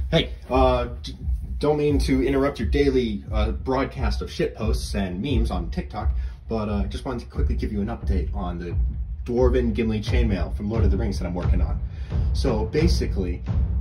Hey, don't mean to interrupt your daily broadcast of shit posts and memes on TikTok, but just wanted to quickly give you an update on the Dwarven Gimli Chainmail from Lord of the Rings that I'm working on. So basically,